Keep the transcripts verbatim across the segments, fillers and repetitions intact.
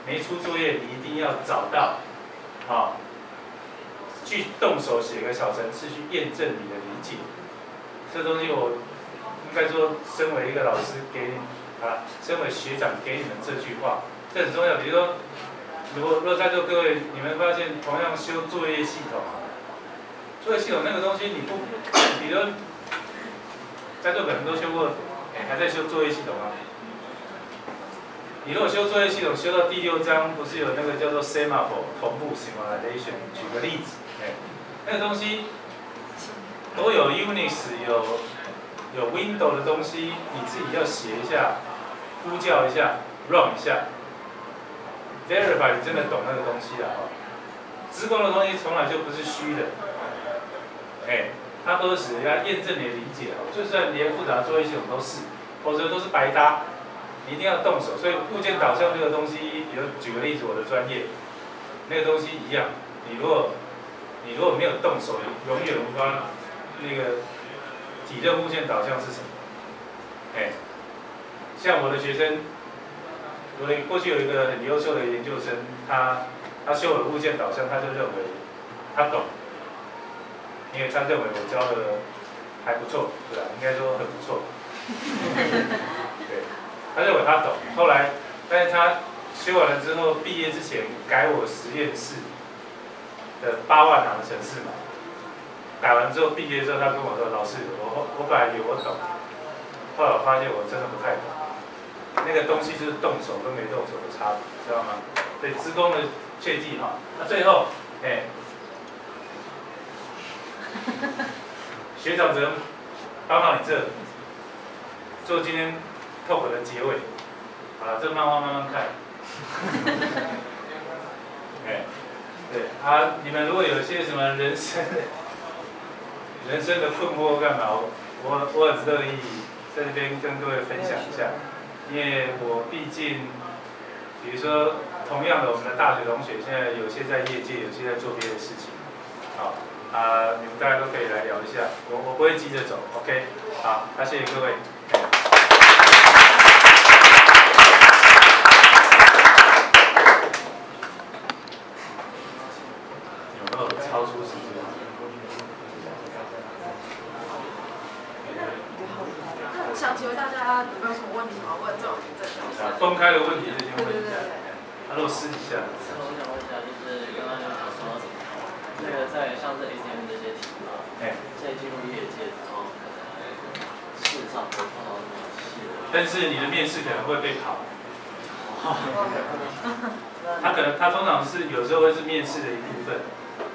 没出作业，你一定要找到，好，去动手写个小程式去验证你的理解。这东西我应该说，身为一个老师给你啊，身为学长给你们这句话，这很重要。比如说，如果如果在座各位你们发现同样修作业系统，作业系统那个东西你不，比如在座可能都修过，哎，还在修作业系统啊。你如果修作业系统修到第六章，不是有那个叫做 semaphore 同步 simulation？ 举个例子，哎，那个东西都有 Unix 有有 Windows 的东西，你自己要写一下，呼叫一下 ，run 一下 ，verify 你真的懂那个东西啊！资工的东西从来就不是虚的，哎，它都是使要验证你的理解哦，就算连复杂作业系统都是，否则都是白搭。你一定要动手，所以物件导向这个东西，比如举个例子，我的专业，那个东西一样，你如果你如果没有动手，永远无法那个体认物件导向是什么。哎，像我的学生，我过去有一个很优秀的研究生，他他修了物件导向，他就认为他懂，因为他认为我教的还不错，对吧？应该说很不错。对。他认为他懂，后来，但是他修完了之后，毕业之前改我实验室的八万行的程式码，改完之后毕业之后，他跟我说：“老师，我我本来以为我懂，后来我发现我真的不太懂。那个东西就是动手跟没动手的差别，知道吗？所以资工的切记哈。那最后，哎，学长只能帮到你这，做今天。” talk 的结尾，好了，这个漫画慢慢看。哎，对啊，你们如果有些什么人生的、人生的困惑干嘛，我我很乐意在这边跟各位分享一下，因为我毕竟，比如说同样的我们的大学同学，现在有些在业界，有些在做别的事情，好啊，你们大家都可以来聊一下，我我不会急着走 ，OK， 好，那、啊、谢谢各位。超出时间。 那想请问大家有没有什么问题想问？这种这种。 啊，公开的问题就先问一下。他如果私底下。 我想问一下，就是刚刚有讲说，那个在像是 A C M 这些题嘛，哎，在进入业界之后，可能市场会碰到什么细的。 但是你的面试可能会被考。他可能他通常是有时候会是面试的一部分。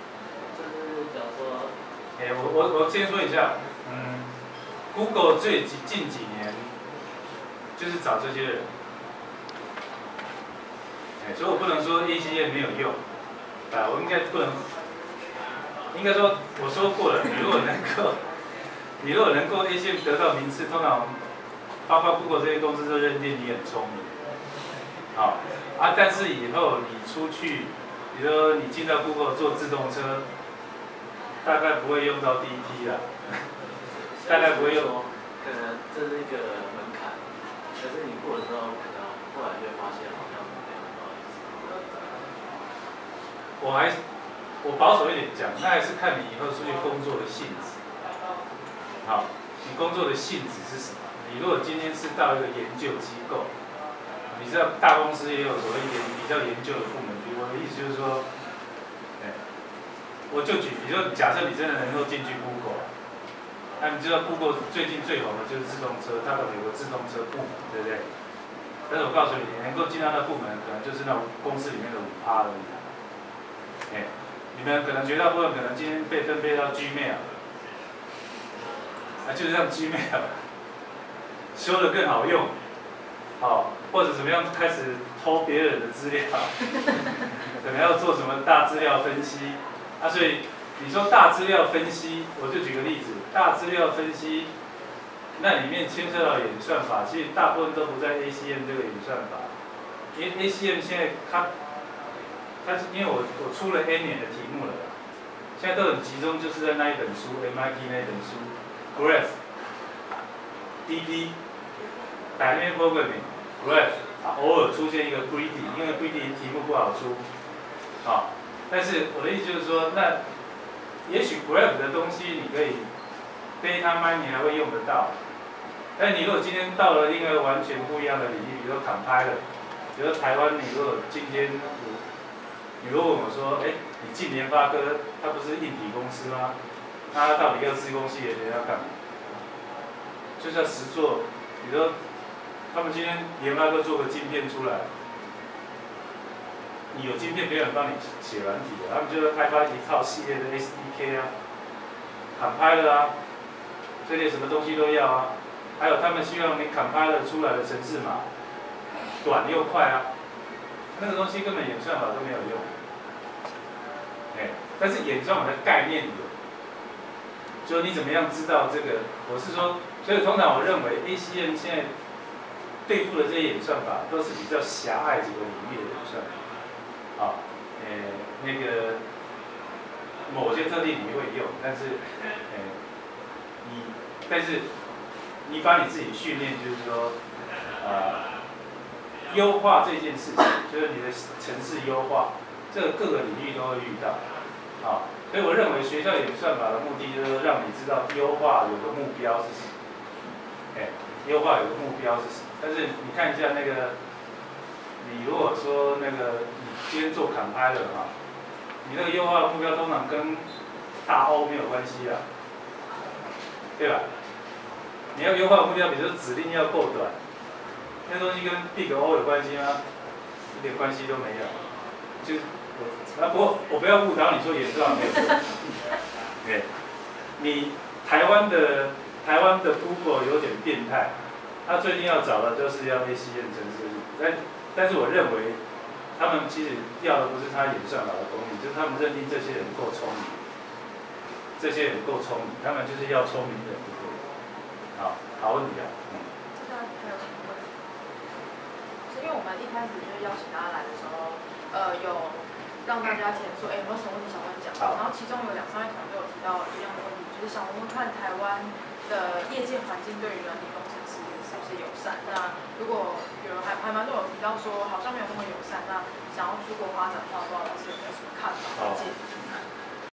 哎、欸，我我我先说一下，嗯 ，Google 最近近几年就是找这些人，哎、欸，所以我不能说 A C M 没有用，啊，我应该不能，应该说我说过了，你如果能够，你如果能够 A C M 得到名次，通常包括 Google 这些公司都认定你很聪明，好、啊，但是以后你出去，比如说你进到 Google 做自动车。大概不会用到第一批啦，大概不会用。 可能这是一个门槛，可是你过了之后，可能后来就会发现好像没有不好意思。 我还我保守一点讲，那还是看你以后出去工作的性质。好，你工作的性质是什么？你如果今天是到一个研究机构，你知道大公司也有所谓研比较研究的部门，比如我的意思就是说。我就举，比如说，假设你真的能够进去 Google， 那你知道 Google 最近最红的就是自动车，它可能有个自动车部门，对不对？但是我告诉你，你能够进到那部门，可能就是那公司里面的五趴而已。哎，你们可能绝大部分可能今天被分配到 Gmail， 啊，就是让 Gmail 修得更好用，好、哦，或者怎么样开始偷别人的资料，可能要做什么大资料分析。啊，所以你说大资料分析，我就举个例子，大资料分析，那里面牵涉到演算法，其实大部分都不在 A C M 这个演算法，因为 A C M 现在它，它因为我我出了 N 年的题目了，现在都很集中，就是在那一本书 M I T 那一本书 ，Graph，D B，Dynamic Programming，Graph， 啊，偶尔出现一个 greedy， 因为 greedy 题目不好出，啊，但是我的意思就是说，那也许 graph 的东西你可以 data mining 还会用得到，但你如果今天到了一个完全不一样的领域，比如说 compiler， 比如说台湾，你如果今天你如果问我说，哎，你进联发科，它不是硬体公司吗？那它到底要自工系的人要干嘛？就是要实做，比如说他们今天联发科做个晶片出来，你有晶片没有人帮你写软体的，他们就要开发一套系列的 S D K 啊、compiler 啊，这些什么东西都要啊。还有他们希望你 compiler 出来的程式码短又快啊，那个东西根本演算法都没有用。哎，但是演算法的概念有，就你怎么样知道这个？我是说，所以通常我认为 A C M 现在对付的这些演算法都是比较狭隘几个领域的演算法。啊，呃，那个某些特定领域会用，但是，呃，你，但是你把你自己训练，就是说，呃，优化这件事情，就是你的程式优化，这个各个领域都会遇到，啊，所以我认为学校演算法的目的就是让你知道优化有个目标是什么，哎，优化有个目标是什么，但是你看一下那个，你如果说那个。今天做 compiler 哈，你那个优化的目标通常跟大 O 没有关系啊，对吧？你要优化的目标，比如说指令要够短，那东西跟 big O 有关系吗？一点关系都没有。就我啊，不过我不要误导你说演算法没有用。对，你台湾的台湾的 Google 有点变态，他最近要找的都是要 A C M 程式，但但是我认为。他们其实要的不是他演算法的功力，就是他们认定这些人够聪明，这些人够聪明，他们就是要聪明人，对不对？好，好问题啊。嗯。 这个还有什么问题？是因为我们一开始就是邀请大家来的时候，呃，有让大家填说，哎，有没有什么问题想问讲？然后其中有两三位同学有提到一样的问题，就是想问问看台湾的业界环境对于软体工程师是不是友善？那如果有还还蛮多有提到说好像没有那么友善，那想要出国发展的话，不知道老师有没有什么看法和建议？